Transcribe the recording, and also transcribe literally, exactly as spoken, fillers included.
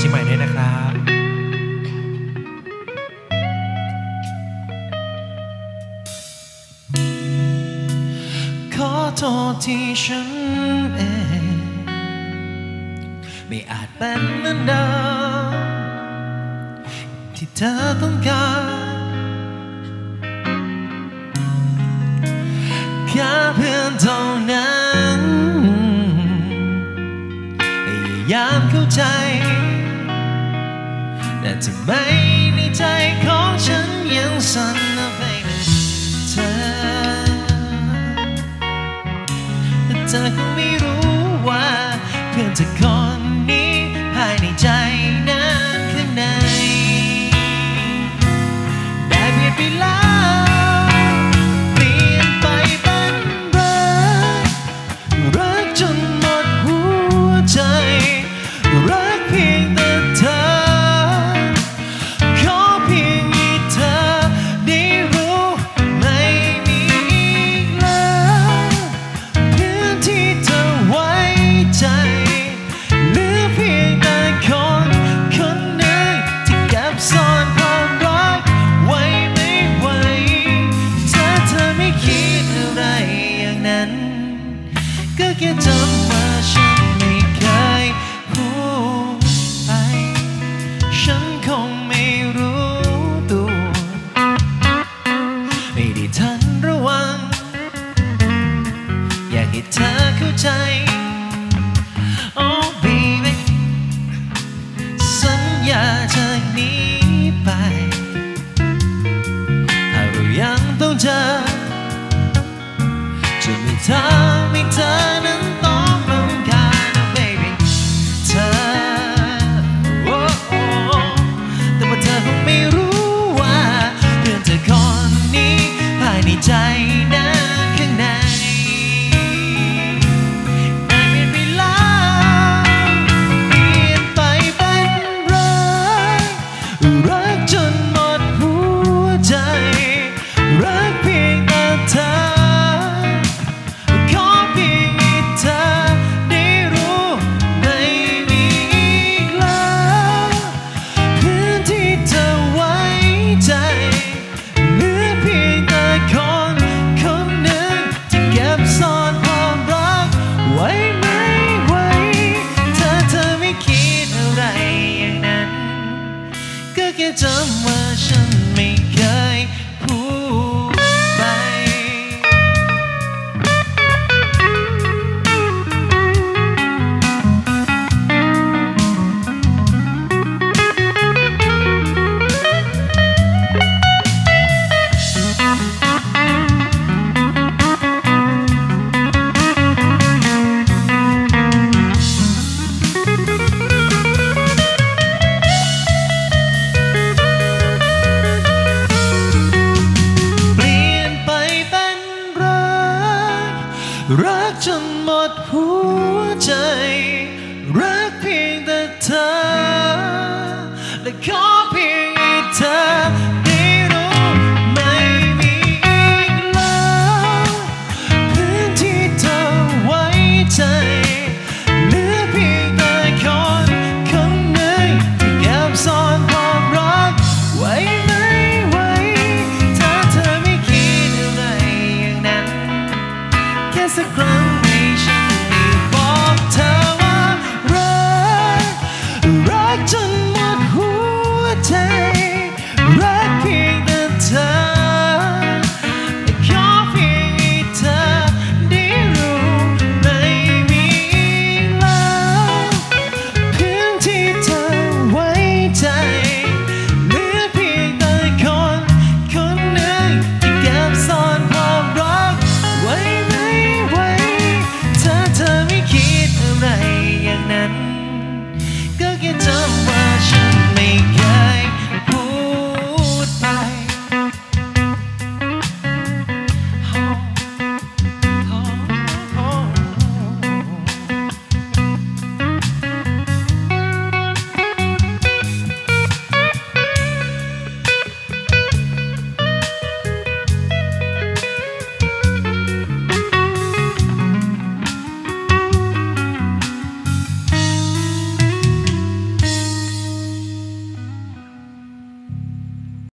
ชียงใหม่ด้วยนะครับขอโทษที่ฉันเองไม่อาจเป็นเหมือนเดิมที่เธอต้องการแค่เพื่อนเท่านั้นพยายามเข้าใจแต่ทำไมในใจของฉันยังสั่นนะเพื่อนเธอแต่เธอคงไม่รู้ว่าเพื่อนเธอคนนี้ภายในใจนั้นข้างในได้เปลี่ยนไปแล้วเปลี่ยนไปเป็นรักรักจนหมดหัวใจรักเพียงแต่เธอขอเพียงให้เธอได้รู้ไม่มีอีกแล้วเพื่อนที่เธอไว้ใจเหลือเพียงแต่คนคนหนึ่งที่เก็บซ่อนความรักไว้ไม่ไหวถ้าเธอไม่คิดอะไรอย่างนั้นก็แค่จำว่าฉันไม่เคยพูดไปฉันคงไม่รู้ตัวไม่ได้ทันระวังอยากให้เธอเข้าใจOh baby สัญญาจากนี้ไปถ้าเรายังต้องเจอจะไม่ทำให้เธอนั้นต้องรำคาญ Oh baby เธอ oh, oh แต่ว่าเธอคงไม่รู้ว่าเรื่องเธอคนนี้ภายในใจนั้นข้างในได้เปลี่ยนไปแล้วเปลี่ยนไปเป็นรักรักจนหมดหัวใจรักเพียงแต่เธอขอเพียงให้เธอได้รู้ไม่มีอีกแล้วพื้นที่เธอไว้ใจเหลือเพียงแต่คนคนหนึ่งที่เก็บซ่อนความรักไว้ไม่ไหวถ้าเธอไม่คิดอะไรอย่างนั้นก็แค่จำว่าฉันไม่เคยพูดไปเปลี่ยนไปเป็นรักรักจนหมดหัวใจรัก